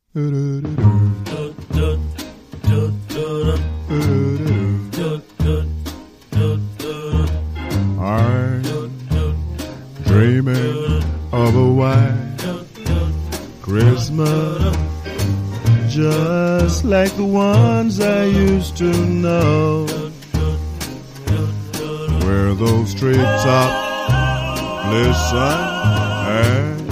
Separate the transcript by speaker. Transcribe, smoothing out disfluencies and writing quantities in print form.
Speaker 1: I'm dreaming of a white Christmas, just like the ones I used to know, where those treetops glisten and